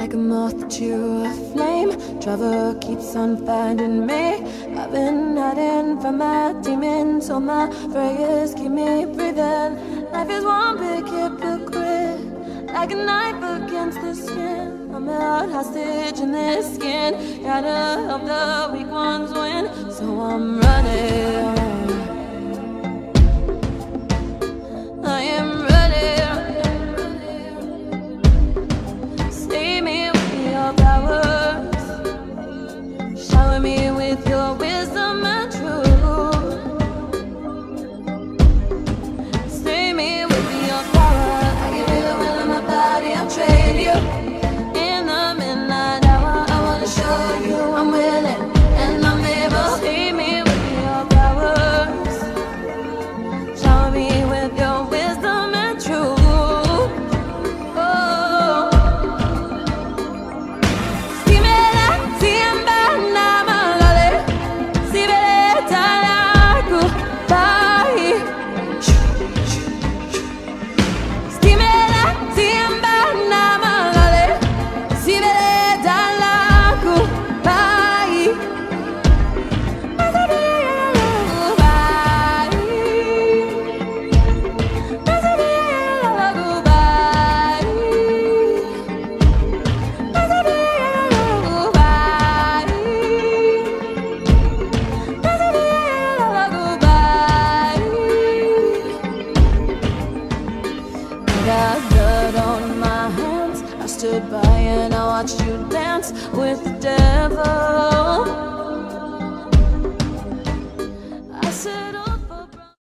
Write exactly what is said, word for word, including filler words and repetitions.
like a moth to a flame. Trouble keeps on finding me. I've been hiding from my demons, so my prayers keep me breathing. Life is one big hypocrite, like a knife against the skin. I'm held hostage in this skin. Gotta help the weak ones win, so I'm running. I am running. Save me with your powers. Shower me with your wisdom and truth. Save me with your power. I give you the will of my body, I'll trade you. In the midnight hour, I wanna show you I'm willing and I'm able. Save me with your powers. Shower me with your wisdom and truth. Oh, Stimela, Siri'Anna, malale, Siri'Anna, goodbye. Stimela, Siri'Anna, malale, Siri'Anna, goodbye. Got blood on my hands. I stood by and I watched you dance with the devil.